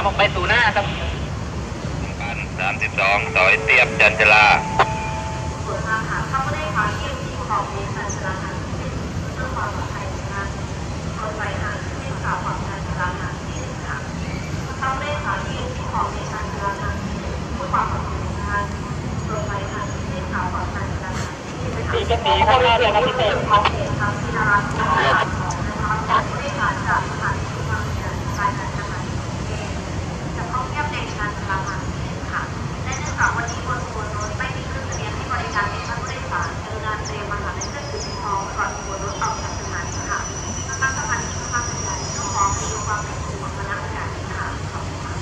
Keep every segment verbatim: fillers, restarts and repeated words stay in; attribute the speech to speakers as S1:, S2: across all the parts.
S1: ามออกไปสู่หน้าครับ
S2: สามสิบสองซอยเตียบจันทรา
S3: ส่วนทางหาเข้าไม่ได้ค่ะที่ที่ของเมสันชลาค่ะที่เรื่องความปลอดภัยนะคะโดยไปค่ะที่ข่าวของการชลาค่ะที่ค่ะเข้าไม่ได้ค่ะที่ที่ของเมสันชลาค่ะเพื่อความปลอดภัยนะคะโดยไปค่ะที่ข่าวของการชลาค่ะที่เป็นสีเข้ามาเลยครับพี่เต้ของเมสันชลาค่ะนะคะจากไม่ได้ค่ะจากสถานที่บางอย่างรายงานนะคะจะเข้าเทียบในชานชลาค่ะค่ะและเนื่องจากวันนี้บนตัวรถไม่มีเครื่องทะเบียนให้บริการในชั้นผู้โดยสารกรุณาเตรียมมาหาในเครื่องถือเป็นทองก่อนตัวรถออกจากสถานีค่ะทางสถานีทางสัญญาณต้องขอมีความเป็นห่วงมาณโอกาสนี้ค่ะขอบคุณค่ะ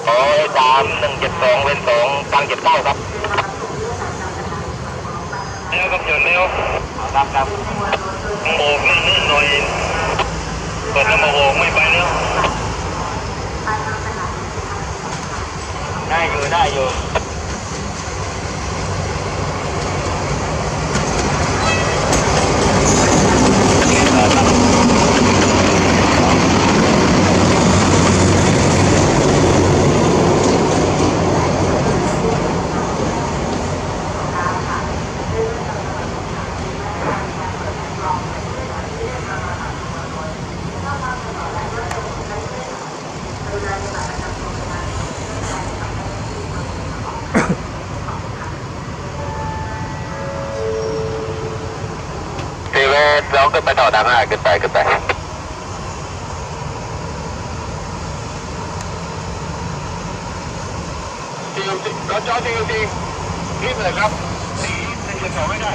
S2: ขอสามหนึ่งเจ็ดสองเป็นสองกลางเจ็ดเก้าครับเร็วครับหยุดเร็วครับครับโบกนิดนิดหน่อยเปิดน้ำมาโบกไม่ไปแล้วได้อยู่ได้อยู่เราขึ้นไปต่อทางห้าขึ้นไปขึ้นไปจริงจริงเราจอจริงจริงรีบเลยครับสีหนึ่งจะต่อไม่ได้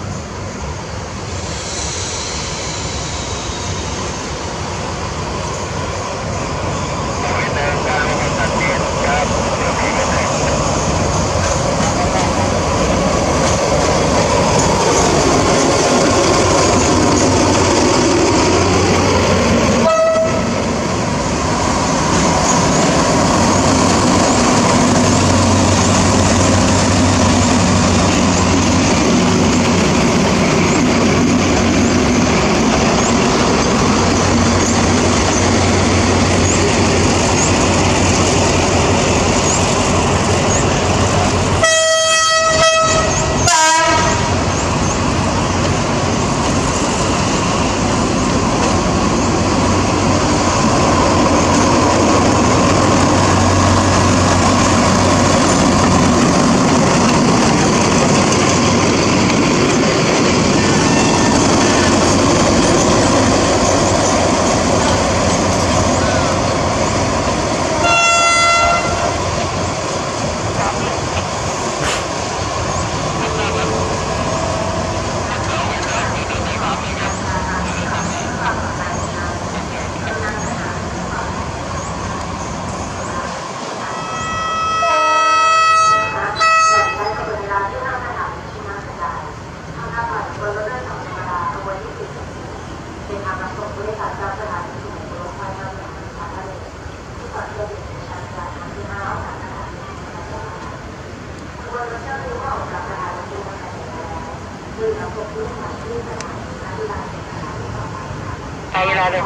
S2: เอาเวลาเลย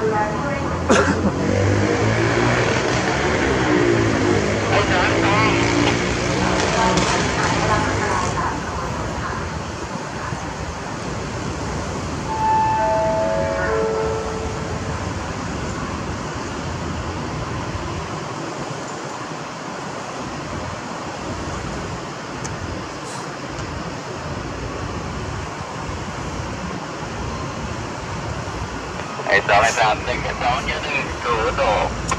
S2: ไอ้สารตองไอ้สองไอ้สามหนึ่งไอ้สองเยอะหนึ่งถูโต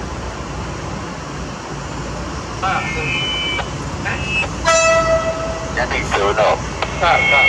S2: จะถึงถูโตครับครับ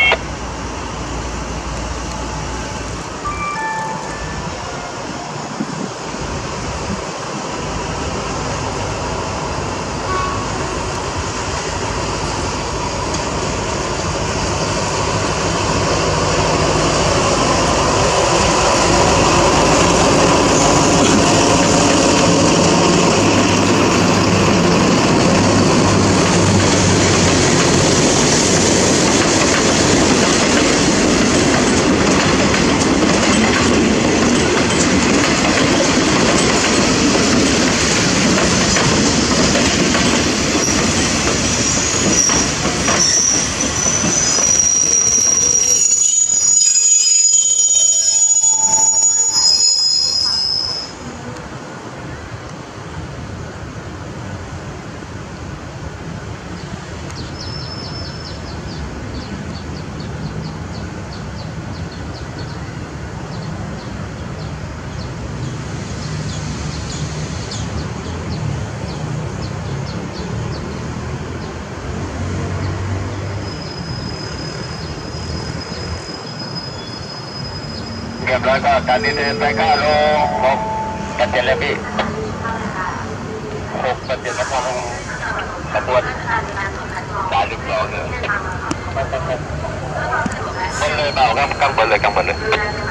S2: เรียบร้อยก็การดินเดินไปก้าโลหกกันเจ็ดเลยพี่หกก็เตรียมรับฟังขบวนสายลึกเราเลยคนเลยเบาครับกำบนเลยกำบนเลย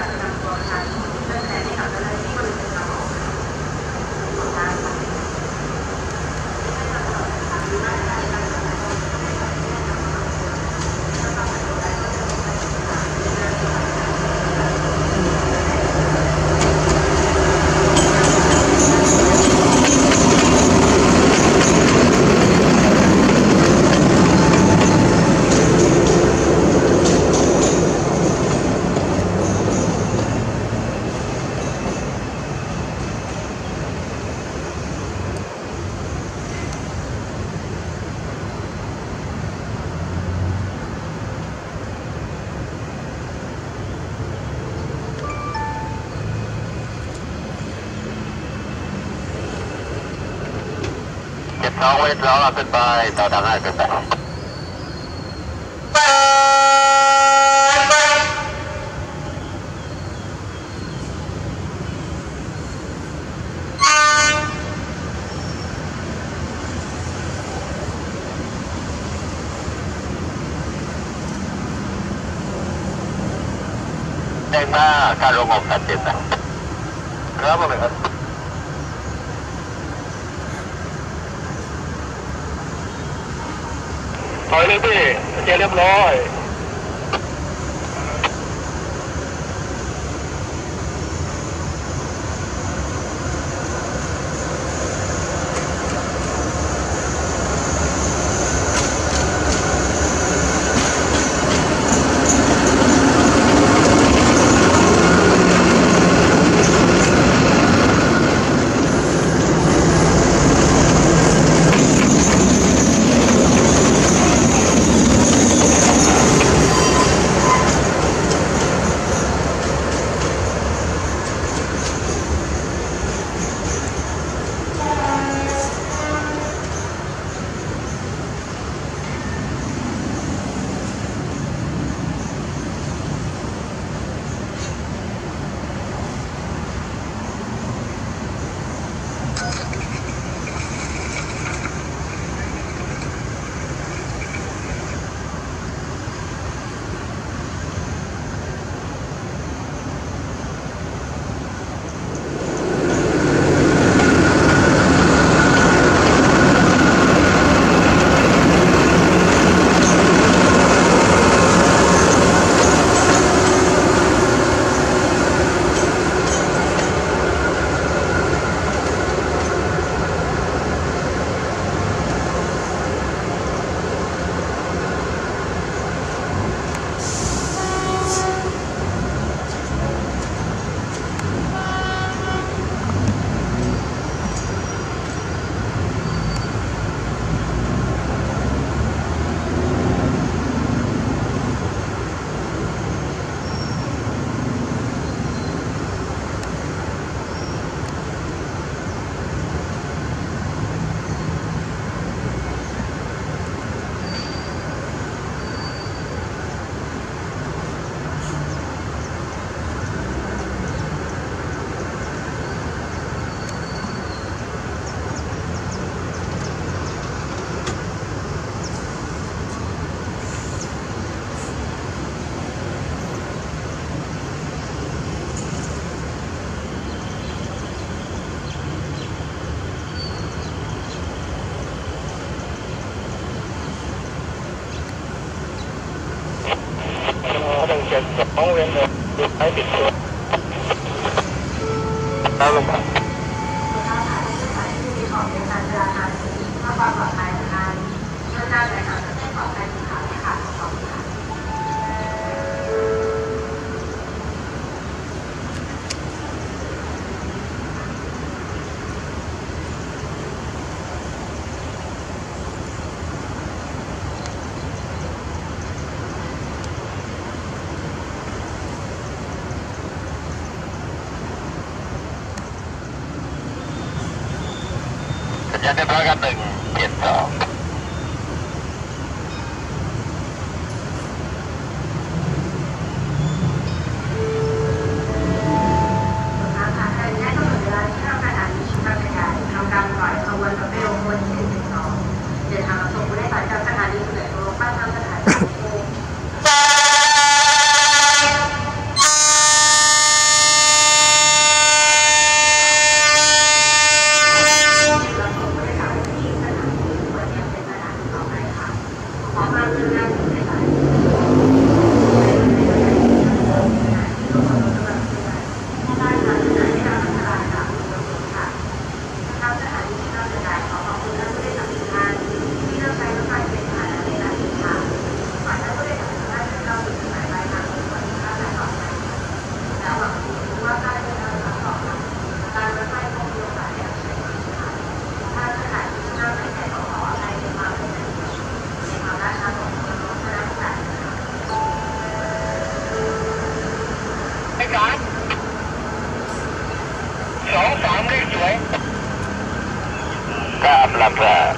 S2: น้องไว้น้องเราขึ้นไปต่อทางให้ขึ้นไปแดงหน้าการลงออกชัดเจนนะครับผมครับถอยเลยพี่เรียบร้อยเจ็ดสองเวียนเลยใช้ปิดตัวแล้วลงมา
S3: ของเป็นการจราจรเพื่อความปลอดภัยนะคะเมื่อการแข่งขันจะได้ปลอดภัยค่ะค่ะขอบคุณค่ะ
S2: สัญญาณเรียบร้อยกันหนึ่งเจ็ดสอง
S3: ทางการแจ้งกำหนดเวลาที่ทางการอ่านชุดการขยายทำการปล่อยขบวนกับเบล
S2: รับรับทราบ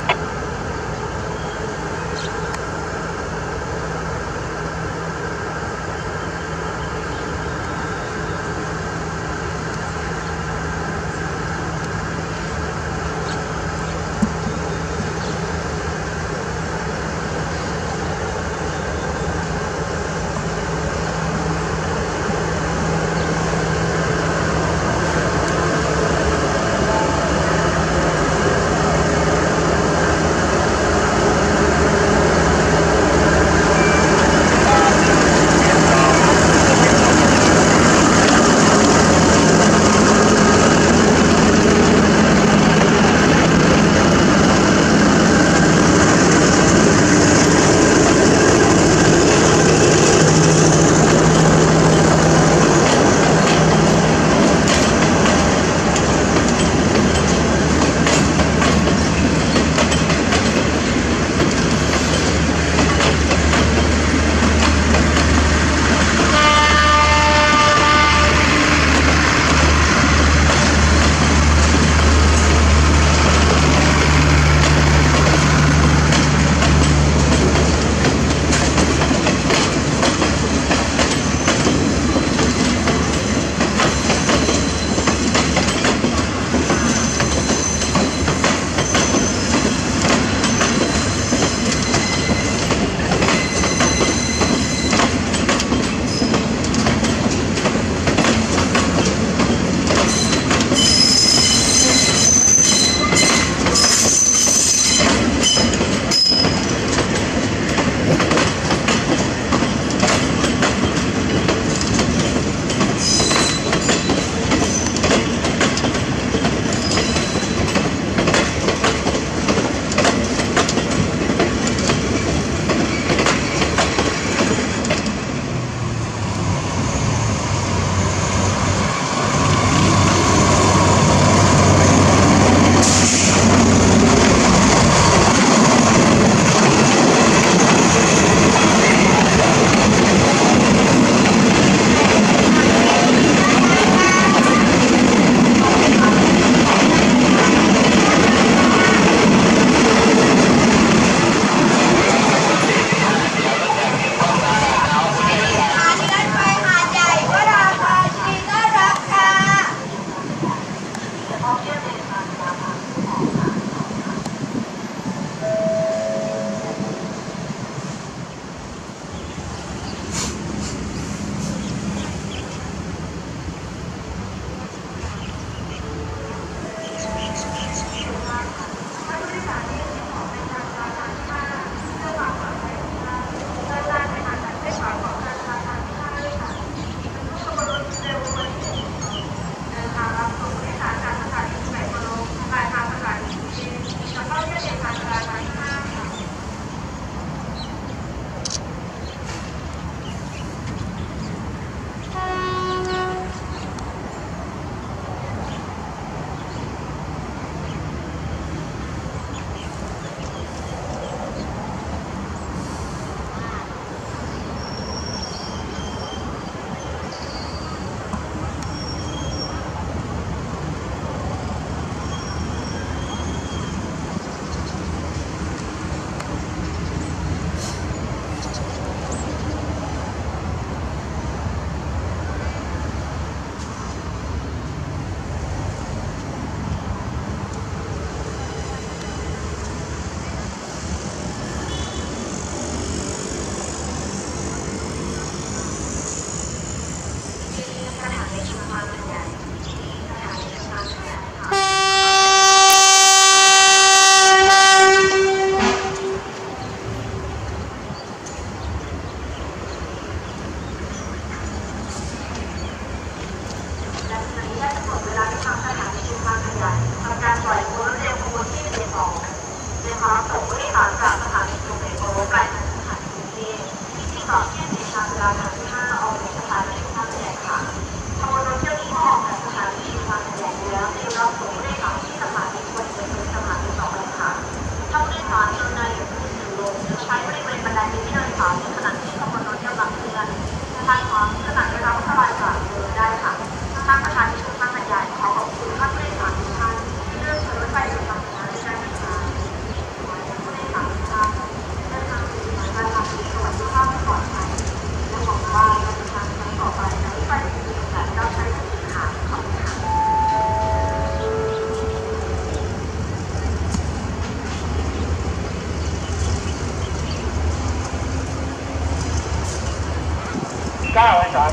S2: าไอ้สาม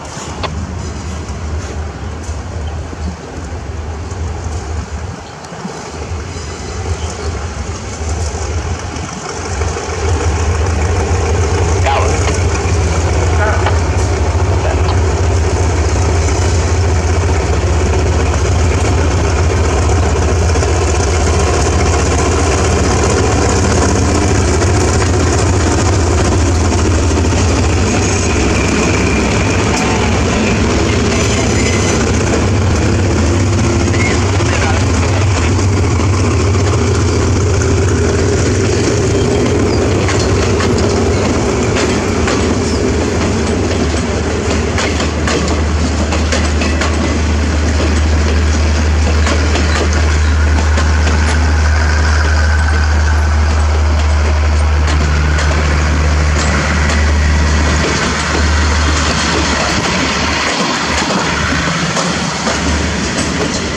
S2: เก้า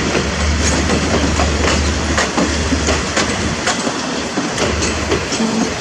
S3: Thank you.